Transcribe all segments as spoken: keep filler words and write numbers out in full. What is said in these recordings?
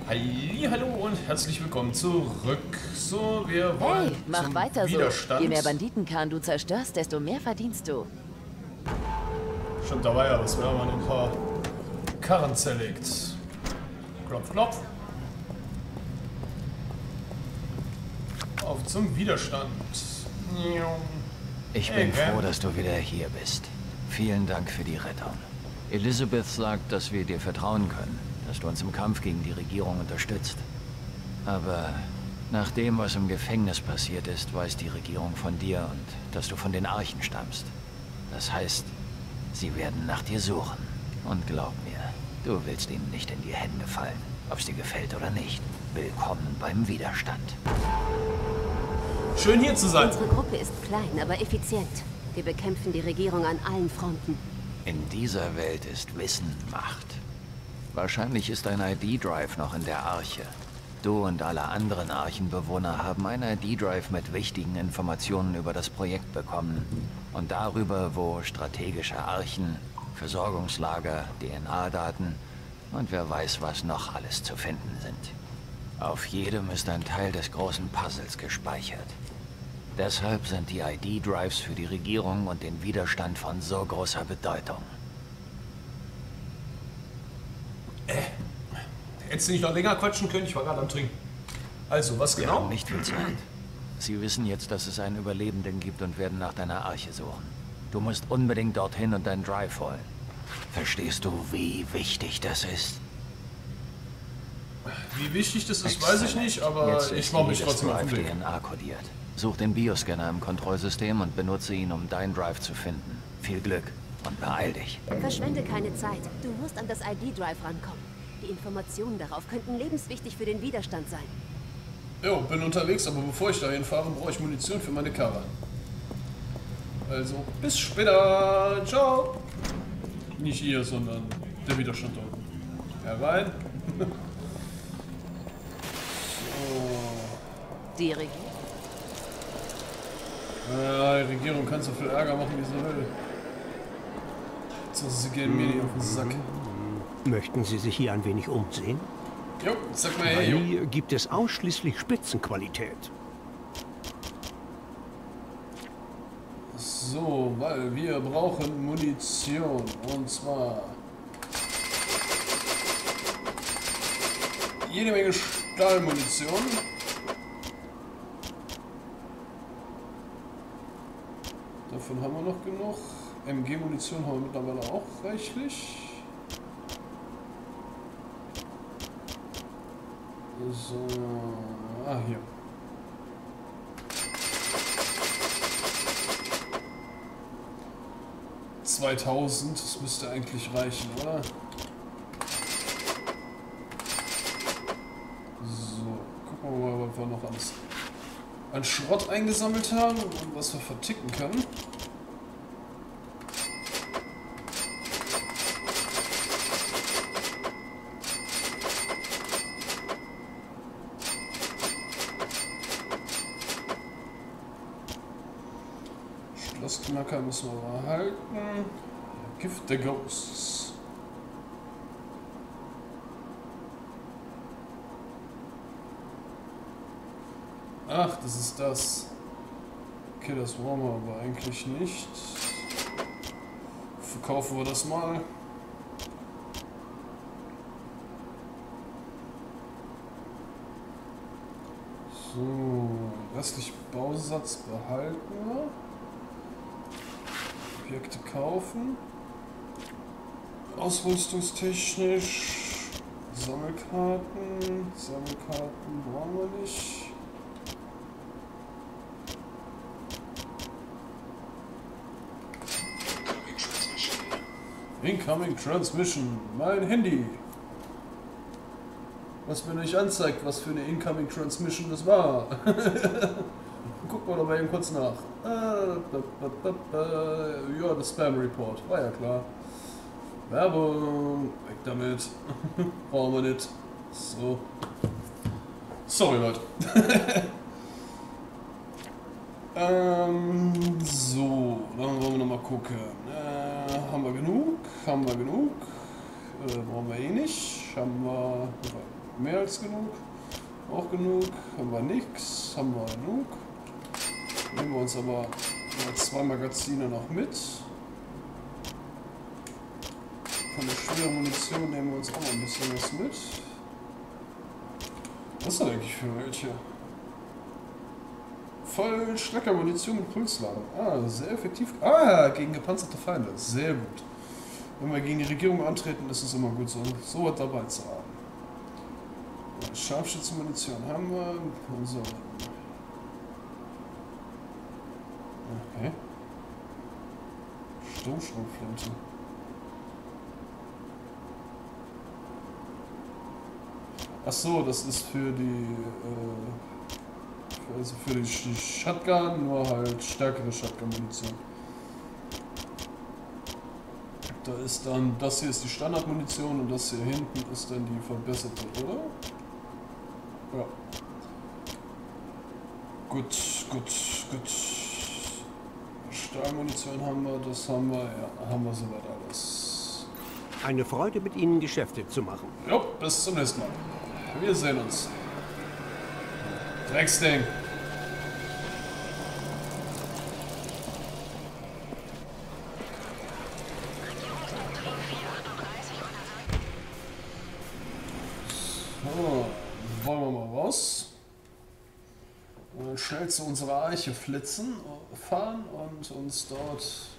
Hallo und herzlich willkommen zurück. So, wir wollen Hey, mach zum weiter so. Widerstand. Je mehr Banditenkahn du zerstörst, desto mehr verdienst du. Stimmt, da war ja was. Wir haben noch ein paar Karren zerlegt. Klopf, klopf. Auf zum Widerstand. Ich bin froh, dass du wieder hier bist. Vielen Dank für die Rettung. Elizabeth sagt, dass wir dir vertrauen können, dass du uns im Kampf gegen die Regierung unterstützt. Aber nach dem, was im Gefängnis passiert ist, weiß die Regierung von dir und dass du von den Archen stammst. Das heißt, sie werden nach dir suchen. Und glaub mir, du willst ihnen nicht in die Hände fallen, ob es dir gefällt oder nicht. Willkommen beim Widerstand. Schön hier zu sein. Unsere Gruppe ist klein, aber effizient. Wir bekämpfen die Regierung an allen Fronten. In dieser Welt ist Wissen Macht. Wahrscheinlich ist ein I D-Drive noch in der Arche. Du und alle anderen Archenbewohner haben einen I D-Drive mit wichtigen Informationen über das Projekt bekommen. Und darüber, wo strategische Archen, Versorgungslager, D N A-Daten und wer weiß, was noch alles zu finden sind. Auf jedem ist ein Teil des großen Puzzles gespeichert. Deshalb sind die I D-Drives für die Regierung und den Widerstand von so großer Bedeutung. Äh, hättest du nicht noch länger quatschen können? Ich war gerade am Trinken. Also, was Wir genau? haben nicht viel Zeit. Sie wissen jetzt, dass es einen Überlebenden gibt und werden nach deiner Arche suchen. Du musst unbedingt dorthin und deinen Drive holen. Verstehst du, wie wichtig das ist? Wie wichtig das ist, weiß ich nicht, aber Jetzt ich ist mache mich jedes trotzdem auf den Drive Weg. D N A kodiert. Such den Bioscanner im Kontrollsystem und benutze ihn, um deinen Drive zu finden. Viel Glück und beeil dich. Verschwende keine Zeit. Du musst an das I D-Drive rankommen. Die Informationen darauf könnten lebenswichtig für den Widerstand sein. Jo, bin unterwegs, aber bevor ich dahin fahre, brauche ich Munition für meine Karre. Also, bis später. Ciao. Nicht ihr, sondern der Widerstand da unten. Herein. Die Regierung. Ja, die Regierung kann so viel Ärger machen, wie sie will. So, sie gehen mir nicht auf den Sack. Möchten Sie sich hier ein wenig umsehen? Jo, sag mal hey, jo. Hier gibt es ausschließlich Spitzenqualität. So, weil wir brauchen Munition. Und zwar jede Menge Stahlmunition. Davon haben wir noch genug. M G-Munition haben wir mittlerweile auch reichlich. So, ah, hier. zweitausend, das müsste eigentlich reichen, oder? So, gucken wir mal, was wir noch alles an Schrott eingesammelt haben und was wir verticken können. Schlossknacker müssen wir behalten. Gift der Ghosts. Ach, das ist das. Okay, das wollen wir aber eigentlich nicht. Verkaufen wir das mal. So, restlich Bausatz behalten wir. Objekte kaufen. Ausrüstungstechnisch. Sammelkarten. Sammelkarten brauchen wir nicht. Incoming Transmission. Mein Handy. Was mir nicht anzeigt, was für eine Incoming Transmission das war. Guck mal doch mal eben kurz nach. Ja, das Spam Report. War ja klar. Werbung. Weg damit. Brauchen wir nicht. So. Sorry, Leute. ähm, so. Dann wollen wir nochmal gucken. Äh, haben wir genug? Haben wir genug? Äh, brauchen wir eh nicht. Haben wir... mehr als genug. Auch genug. Haben wir nix. Haben wir genug. Nehmen wir uns aber mal zwei Magazine noch mit. Von der schweren Munition nehmen wir uns auch mal ein bisschen was mit. Was ist das eigentlich für welche? Voll Schlecker Munition mit Pulsladen. Ah, sehr effektiv. Ah, gegen gepanzerte Feinde. Sehr gut. Wenn wir gegen die Regierung antreten, ist es immer gut, so, so was dabei zu haben. Ja, Scharfschützenmunition haben wir. So. Okay. Sturmschrotflinte. Ach so, das ist für die, äh, also für die Shotgun, nur halt stärkere Shotgun-Munition. Da ist dann, das hier ist die Standardmunition und das hier hinten ist dann die verbesserte, oder? Ja. Gut, gut, gut. Stahlmunition haben wir, das haben wir, ja, haben wir soweit alles. Eine Freude, mit Ihnen Geschäfte zu machen. Jo, bis zum nächsten Mal. Wir sehen uns. Drecksding. So, wollen wir mal raus. Und schnell zu unserer Eiche flitzen, fahren und uns dort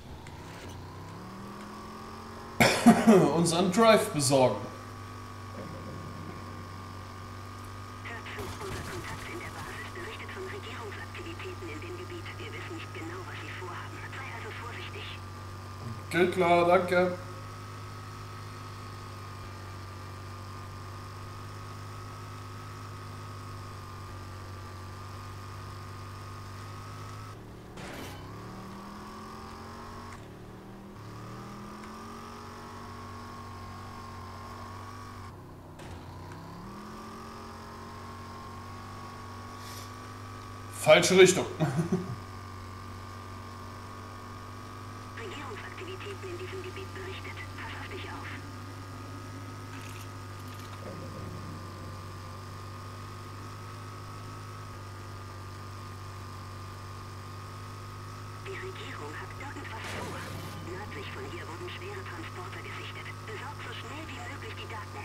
unseren Drive besorgen. Geht klar, danke. Falsche Richtung. Regierungsaktivitäten in diesem Gebiet berichtet. Pass auf dich auf. Die Regierung hat irgendwas vor. Nördlich von hier wurden schwere Transporter gesichtet. Besorgt so schnell wie möglich die Daten.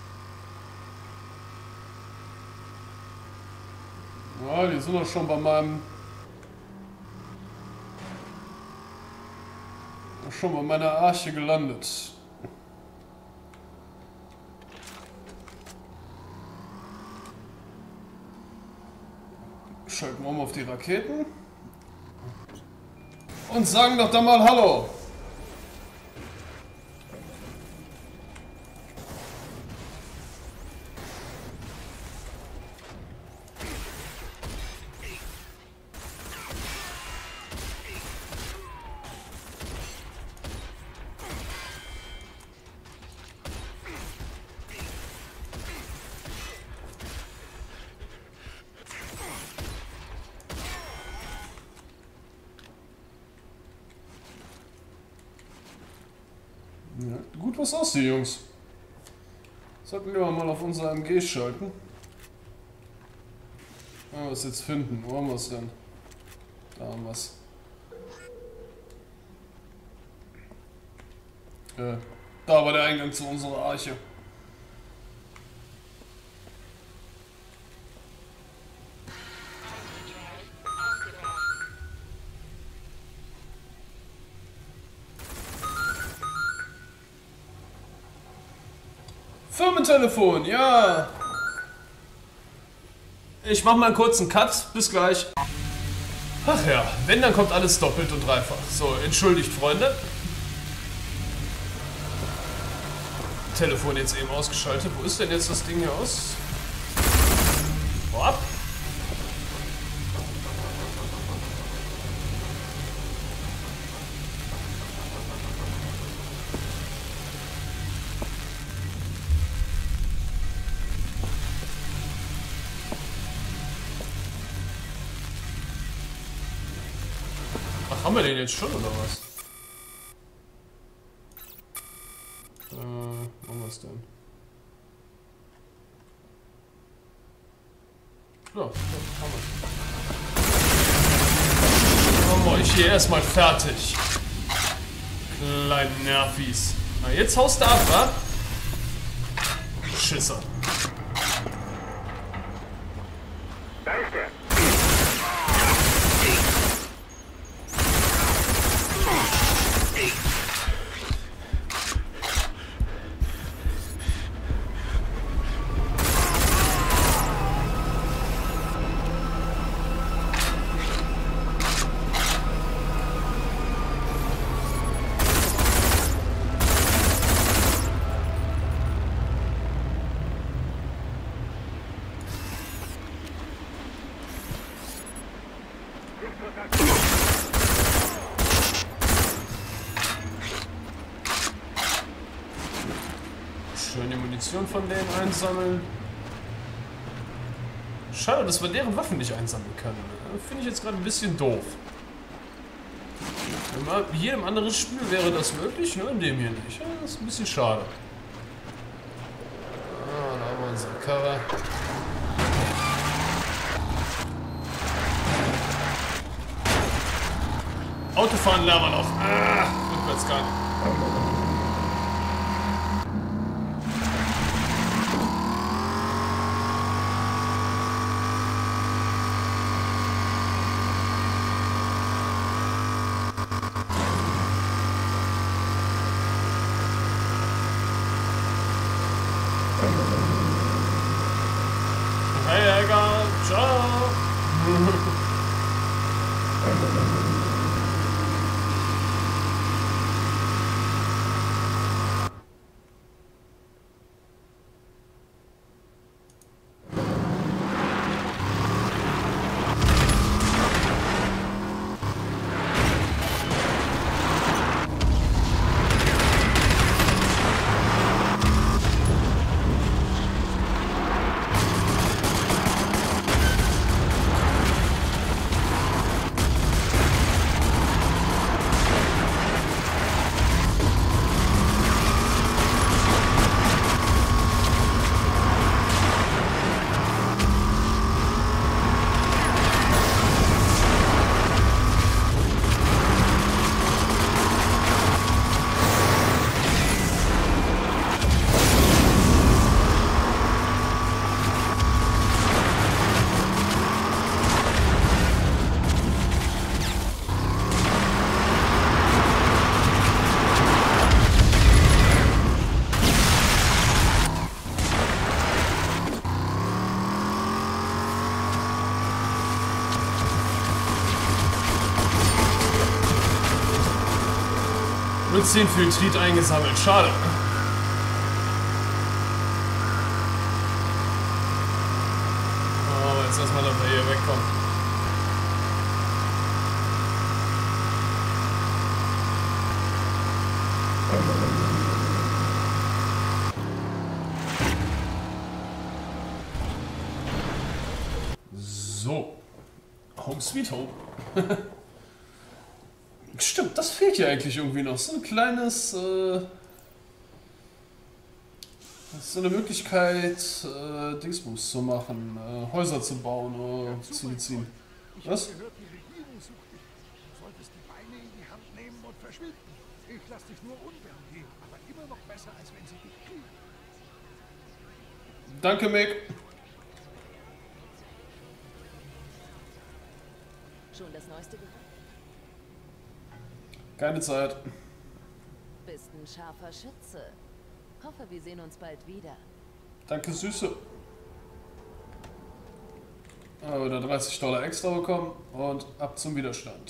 Ja, die sind doch schon bei meinem... schon bei meiner Arche gelandet. Schalten wir um auf die Raketen. Und sagen doch da mal Hallo. Ja, gut, was aus, die Jungs. Sollten wir mal auf unser M G schalten. Wenn wir es jetzt finden. Wo haben wir es denn? Da haben wir es. Äh, da war der Eingang zu unserer Arche. Firmentelefon, ja. Ich mach mal einen kurzen Cut. Bis gleich. Ach ja, wenn, dann kommt alles doppelt und dreifach. So, entschuldigt, Freunde. Telefon jetzt eben ausgeschaltet. Wo ist denn jetzt das Ding hier aus? Vorab. Haben wir den jetzt schon, oder was? Äh, wo haben wir es denn? Ja, haben wir. Machen wir euch hier erstmal fertig. Kleinen Nervis. Na, jetzt haust du ab, wa? Schisser. Da ist er. Schön die Munition von denen einsammeln. Schade, dass wir deren Waffen nicht einsammeln können. Finde ich jetzt gerade ein bisschen doof. In jedem anderen Spiel wäre das möglich, nur in dem hier nicht. Das ist ein bisschen schade. Ah, da haben wir unsere Karre. Autofahren lernen wir noch. Ah, rückwärts gar nicht. Hey, Egger, ciao! null zehn für Tweet eingesammelt. Schade. Oh, aber jetzt erstmal, dass wir hier wegkommen. So. Home Sweet Home. Stimmt, das fehlt hier eigentlich irgendwie noch. So ein kleines, äh, so eine Möglichkeit, äh, Dingsbus zu machen, äh, Häuser zu bauen oder zu beziehen. Was? Die Regierung sucht dich. Du solltest die Beine in die Hand nehmen und verschwinden. Ich lass dich nur ungern gehen, aber immer noch besser, als wenn sie dich kriegen. Danke, Mick. Schon das Neueste gehört? Keine Zeit. Bist ein scharfer Schütze. Hoffe, wir sehen uns bald wieder. Danke, Süße. Aber wieder dreißig Dollar extra bekommen und ab zum Widerstand.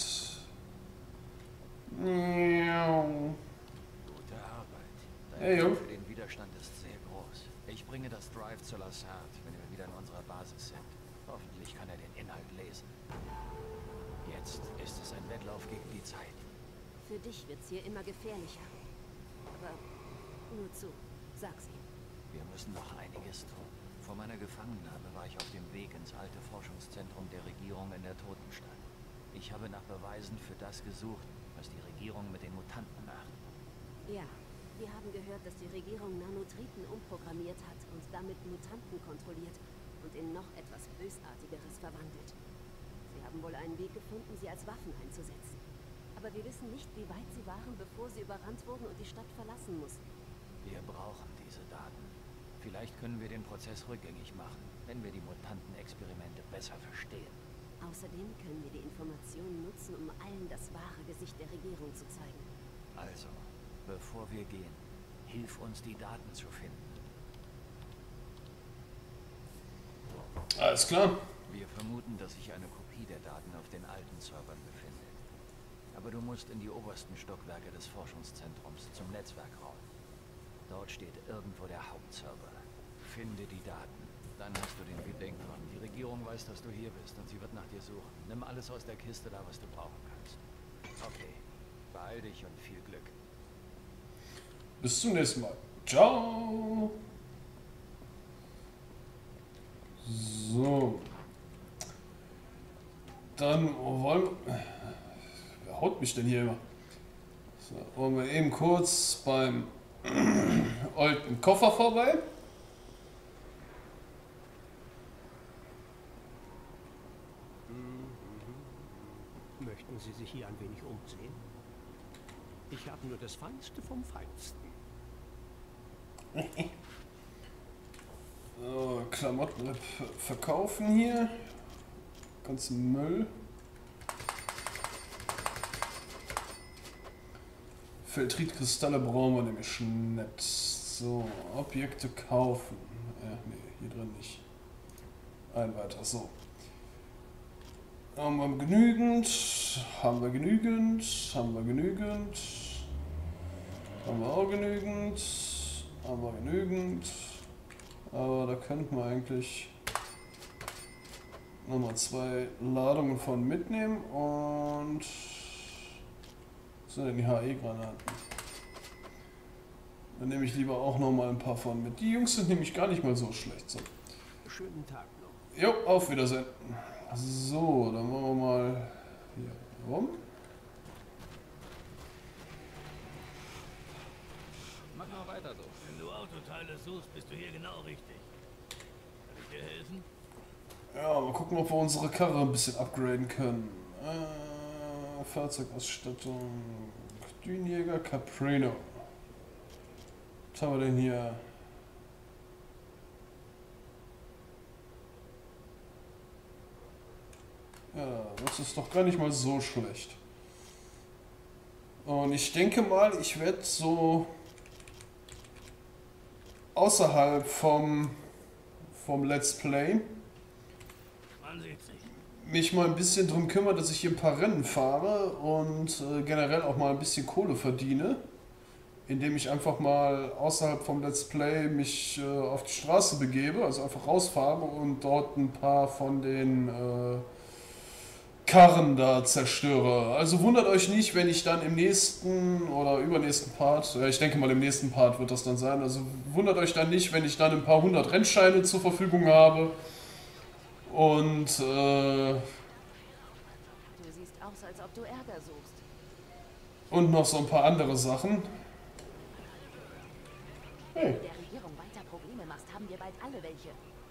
Miau. Gute Arbeit. Hey, Dein Jung. für den Widerstand ist sehr groß. Ich bringe das Drive zu Lassard, wenn wir wieder in unserer Basis sind. Hoffentlich kann er den Inhalt lesen. Jetzt ist es ein Wettlauf gegen die Zeit. Für dich wird's hier immer gefährlicher. Aber nur zu, sag's ihm. Wir müssen noch einiges tun. Vor meiner Gefangennahme war ich auf dem Weg ins alte Forschungszentrum der Regierung in der Totenstadt. Ich habe nach Beweisen für das gesucht, was die Regierung mit den Mutanten macht. Ja, wir haben gehört, dass die Regierung Nanotriten umprogrammiert hat und damit Mutanten kontrolliert. und in noch etwas Bösartigeres verwandelt. Sie haben wohl einen Weg gefunden, sie als Waffen einzusetzen. Aber wir wissen nicht, wie weit sie waren, bevor sie überrannt wurden und die Stadt verlassen mussten. Wir brauchen diese Daten. Vielleicht können wir den Prozess rückgängig machen, wenn wir die Mutantenexperimente besser verstehen. Außerdem können wir die Informationen nutzen, um allen das wahre Gesicht der Regierung zu zeigen. Also, bevor wir gehen, hilf uns, die Daten zu finden. Alles klar. Wir vermuten, dass sich eine Kopie der Daten auf den alten Servern befindet. Aber du musst in die obersten Stockwerke des Forschungszentrums zum Netzwerkraum. Dort steht irgendwo der Hauptserver. Finde die Daten. Dann hast du den Gedenkraum. Die Regierung weiß, dass du hier bist und sie wird nach dir suchen. Nimm alles aus der Kiste da, was du brauchen kannst. Okay. Beeil dich und viel Glück. Bis zum nächsten Mal. Ciao. So. Dann wollen wir... Wer haut mich denn hier immer? So, wollen wir eben kurz beim alten Koffer vorbei. Möchten Sie sich hier ein wenig umsehen? Ich habe nur das Feinste vom Feinsten. So, Klamotten verkaufen hier. Ganzen Müll. Feltritkristalle brauchen wir nämlich nicht. So, Objekte kaufen. Äh, nee, hier drin nicht. Ein weiter, so. Haben wir genügend? Haben wir genügend? Haben wir genügend? Haben wir auch genügend? Haben wir genügend? Aber da könnten wir eigentlich nochmal zwei Ladungen von mitnehmen und sind denn die H E-Granaten. Dann nehme ich lieber auch nochmal ein paar von mit. Die Jungs sind nämlich gar nicht mal so schlecht. So. Schönen Tag noch. Jo, auf Wiedersehen. So, dann machen wir mal hier rum. Mach mal weiter so. Wenn du Autoteile suchst, bist du hier genau richtig. Kann ich dir helfen? Ja, mal gucken, ob wir unsere Karre ein bisschen upgraden können. Äh, Fahrzeugausstattung. Dünenjäger Caprino. Was haben wir denn hier? Ja, das ist doch gar nicht mal so schlecht. Und ich denke mal, ich werde so außerhalb vom, vom Let's Play Man sieht sich. mich mal ein bisschen drum kümmern, dass ich hier ein paar Rennen fahre und äh, generell auch mal ein bisschen Kohle verdiene, indem ich einfach mal außerhalb vom Let's Play mich äh, auf die Straße begebe, also einfach rausfahre und dort ein paar von den äh, Karren da zerstöre. Also wundert euch nicht, wenn ich dann im nächsten oder übernächsten Part, ja, ich denke mal im nächsten Part wird das dann sein, also wundert euch dann nicht, wenn ich dann ein paar hundert Rennscheine zur Verfügung habe und äh, Du siehst aus, als ob du Ärger suchst. und noch so ein paar andere Sachen. Hey, Wenn du der Regierung weiter Probleme machst, haben wir bald alle welche.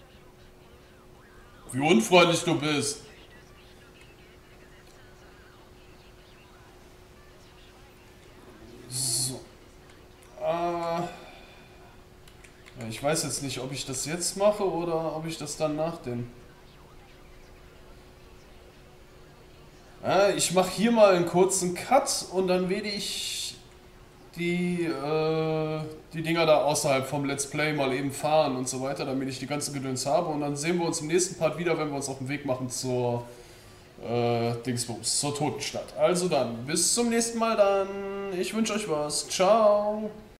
wie unfreundlich du bist. So. Äh, ja, ich weiß jetzt nicht, ob ich das jetzt mache oder ob ich das dann nach dem. Ja, ich mache hier mal einen kurzen Cut und dann werde ich die, äh, die Dinger da außerhalb vom Let's Play mal eben fahren und so weiter, damit ich die ganze Gedöns habe. Und dann sehen wir uns im nächsten Part wieder, wenn wir uns auf den Weg machen zur äh, Dingsbums, zur Totenstadt. Also dann, bis zum nächsten Mal dann. Ich wünsche euch was. Ciao.